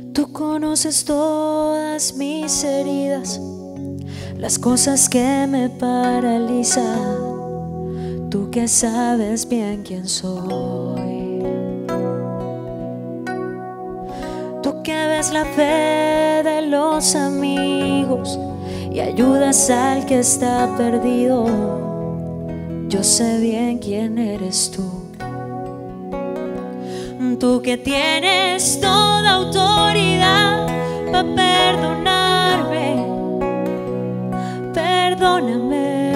Tú conoces todas mis heridas, las cosas que me paralizan. Tú que sabes bien quién soy. Tú que ves la fe de los amigos y ayudas al que está perdido. Yo sé bien quién eres tú. Tú que tienes toda autoridad para perdonarme, perdóname.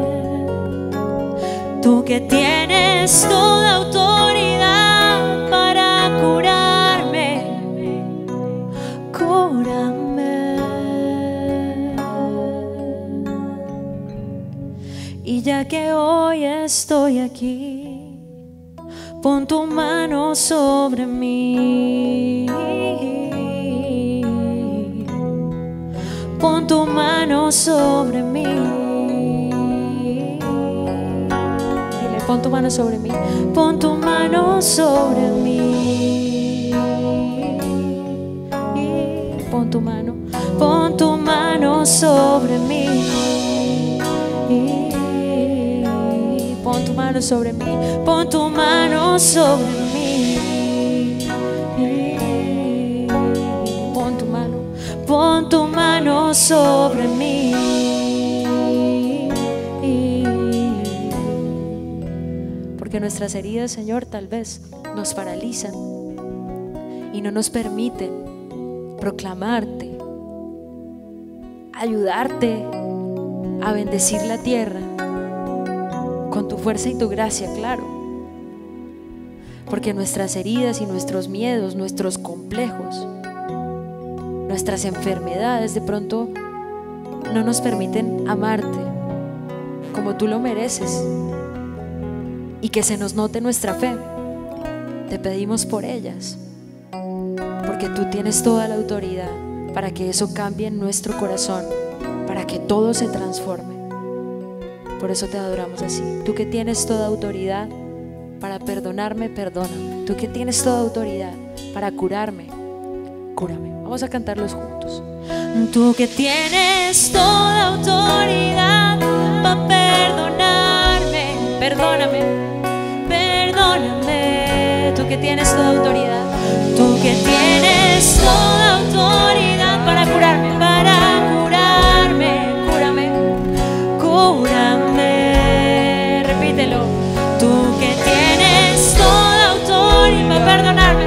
Tú que tienes toda autoridad para curarme, cúrame. Y ya que hoy estoy aquí, pon tu mano sobre mí. Pon tu mano sobre mí. Dile, pon tu mano sobre mí. Pon tu mano sobre mí. Pon tu mano sobre mí. Pon tu mano sobre mí, pon tu mano sobre mí. Pon tu mano sobre mí. Porque nuestras heridas, Señor, tal vez nos paralizan y no nos permiten proclamarte, ayudarte a bendecir la tierra con tu fuerza y tu gracia, claro. Porque nuestras heridas y nuestros miedos, nuestros complejos, nuestras enfermedades de pronto no nos permiten amarte como tú lo mereces y que se nos note nuestra fe. Te pedimos por ellas, porque tú tienes toda la autoridad para que eso cambie en nuestro corazón, para que todo se transforme. Por eso te adoramos así. Tú que tienes toda autoridad para perdonarme, perdóname. Tú que tienes toda autoridad para curarme, cúrame. Vamos a cantarlos juntos. Tú que tienes toda autoridad para perdonarme, perdóname, perdóname. Tú que tienes toda autoridad. Tú que tienes toda autoridad para curarme, cúrame, cúrame. Repítelo. Tú que tienes toda autoridad para perdonarme,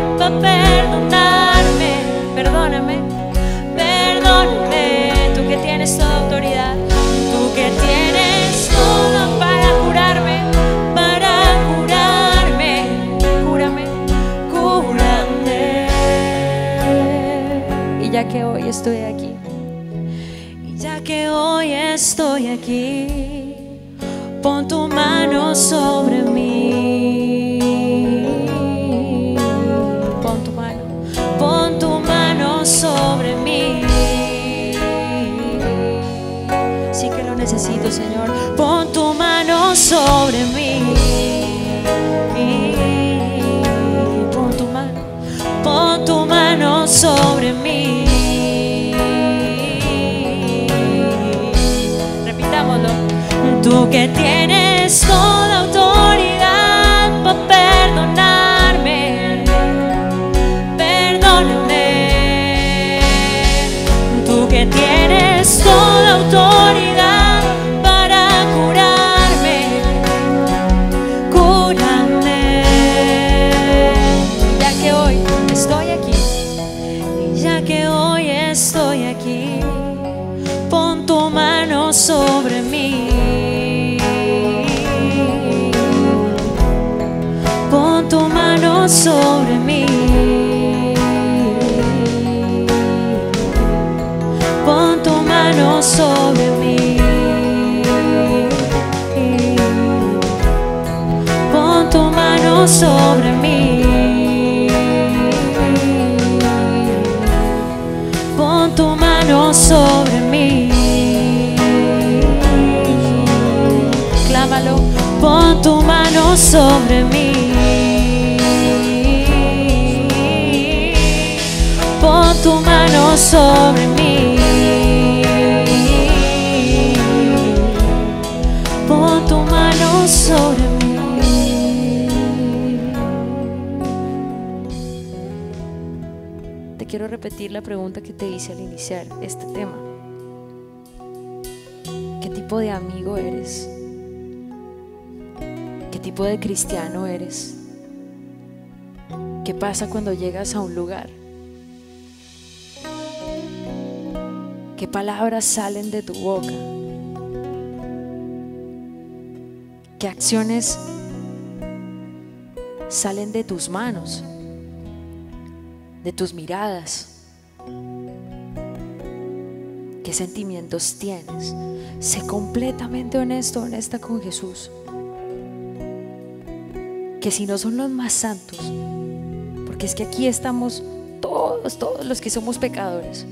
perdóname, perdóname. Tú que tienes toda autoridad, tú que tienes todo para curarme, cúrame, cúrame. Y ya que hoy estoy aquí, ya que hoy estoy aquí, pon tu mano sobre mí. Pon tu mano sobre mí. Sí que lo necesito, Señor. Pon tu mano sobre mí. Pon tu mano sobre mí. Repitámoslo. Tú que tienes toda autoridad para perdonarme, perdóname. Tú que tienes toda autoridad para curarme, cúrame. Ya que hoy estoy aquí, ya que hoy estoy aquí, pon tu mano sobre mí. Pon tu mano sobre mí. Pon tu mano sobre mí. Pon tu mano sobre mí. Pon tu mano sobre mí. Clámalo. Pon tu mano sobre mí. Pon tu mano sobre mí. Pon tu mano sobre mí. Te quiero repetir la pregunta que te hice al iniciar este tema. ¿Qué tipo de amigo eres? ¿Qué tipo de cristiano eres? ¿Qué pasa cuando llegas a un lugar? ¿Qué palabras salen de tu boca? ¿Qué acciones salen de tus manos? De tus miradas. ¿Qué sentimientos tienes? Sé completamente honesto, honesta con Jesús. Que si no son los más santos, porque es que aquí estamos todos los que somos pecadores,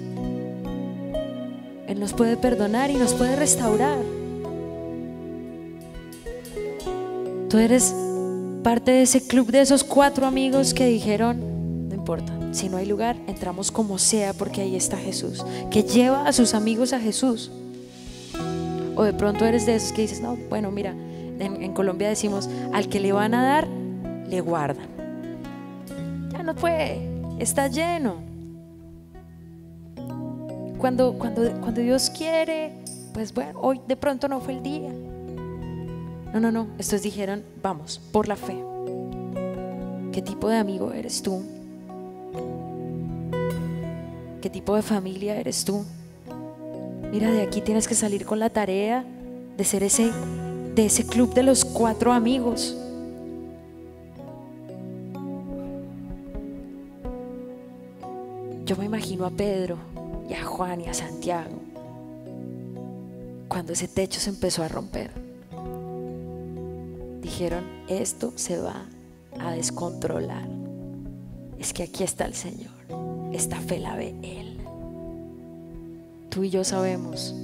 Él nos puede perdonar y nos puede restaurar. Tú eres parte de ese club, de esos 4 amigos que dijeron: no importa, si no hay lugar, entramos como sea, porque ahí está Jesús, que lleva a sus amigos a Jesús. O de pronto eres de esos que dices: no, bueno, mira, en Colombia decimos, al que le van a dar, le guardan. Ya no fue, está lleno. Cuando Dios quiere, pues bueno, hoy de pronto no fue el día. No, estos dijeron: vamos, por la fe. ¿Qué tipo de amigo eres tú? ¿Qué tipo de familia eres tú? Mira, de aquí tienes que salir con la tarea de ser de ese club de los 4 amigos. Yo me imagino a Pedro y a Juan y a Santiago cuando ese techo se empezó a romper. Dijeron: esto se va a descontrolar. Es que aquí está el Señor. Esta fe la ve Él. Tú y yo sabemos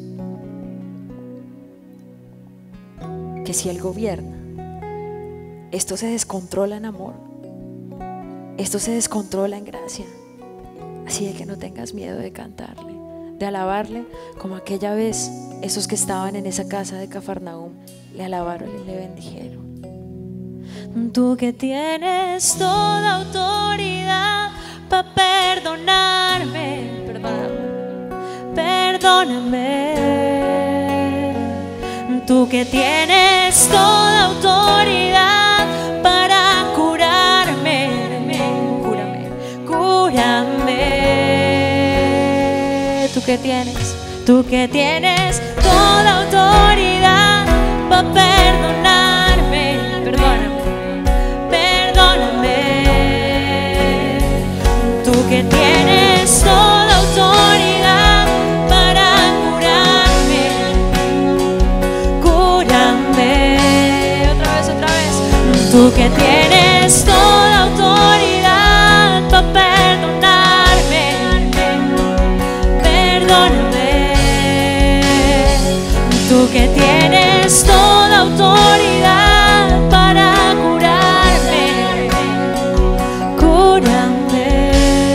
que si Él gobierna, esto se descontrola en amor. Esto se descontrola en gracia. Así de que no tengas miedo de cantarle, de alabarle, como aquella vez esos que estaban en esa casa de Cafarnaúm le alabaron y le bendijeron. Tú que tienes toda autoridad para perdonarme, perdóname. Tú que tienes toda autoridad para curarme, cúrame. Tú que tienes toda autoridad para perdonarme, perdóname. Tú que tienes toda autoridad para curarme, cúrame. Otra vez. Tú que tienes toda autoridad para perdonarme, perdóname. Tú que tienes toda autoridad para curarme, cúrame.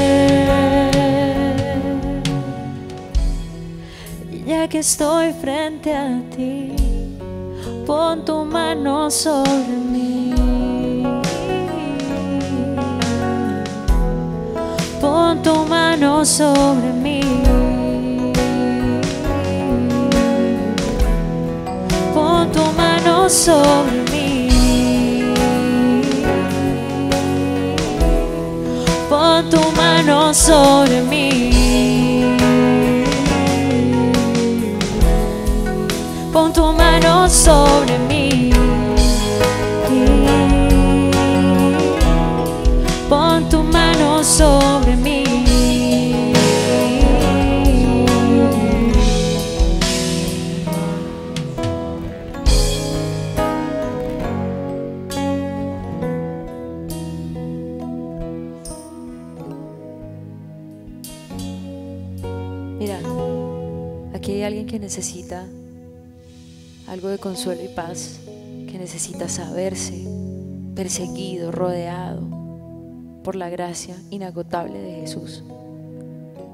Ya que estoy frente a ti, pon tu mano sobre mí. Pon tu mano sobre mí. Pon tu mano sobre mí. Pon tu mano sobre mí. Pon tu mano sobre mí. Pon tu mano sobre mí. Mira, aquí hay alguien que necesita algo de consuelo y paz, que necesita saberse perseguido, rodeado por la gracia inagotable de Jesús.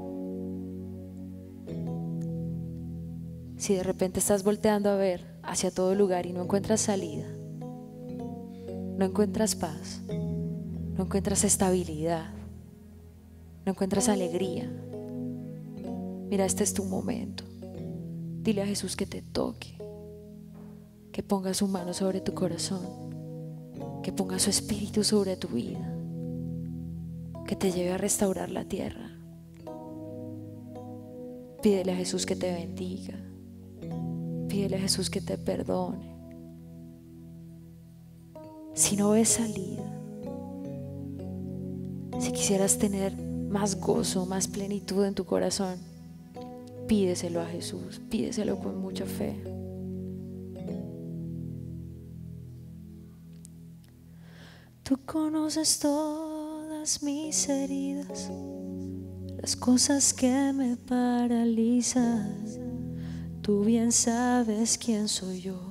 Si de repente estás volteando a ver hacia todo lugar y no encuentras salida, no encuentras paz, no encuentras estabilidad, no encuentras alegría, mira, este es tu momento. Dile a Jesús que te toque, que ponga su mano sobre tu corazón, que ponga su espíritu sobre tu vida, que te lleve a restaurar la tierra. Pídele a Jesús que te bendiga. Pídele a Jesús que te perdone. Si no ves salida, si quisieras tener más gozo, más plenitud en tu corazón, pídeselo a Jesús, pídeselo con mucha fe. Tú conoces todas mis heridas, las cosas que me paralizan. Tú bien sabes quién soy yo.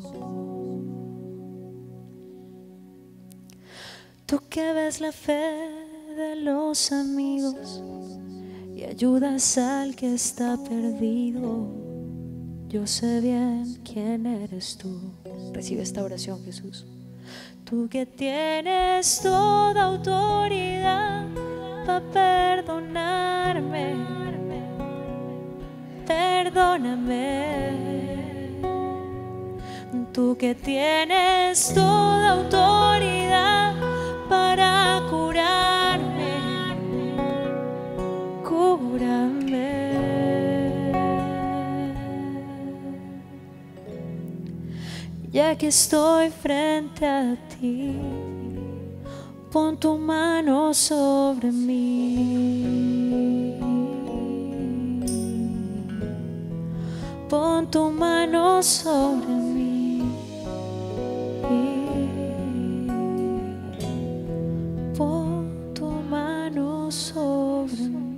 Tú que ves la fe de los amigos y ayudas al que está perdido. Yo sé bien quién eres tú. Recibe esta oración, Jesús. Tú que tienes toda autoridad para perdonarme, perdóname. Tú que tienes toda autoridad para curarme, cúrame. Ya que estoy frente a ti, pon tu mano sobre mí. Pon tu mano sobre mí. Pon tu mano sobre mí.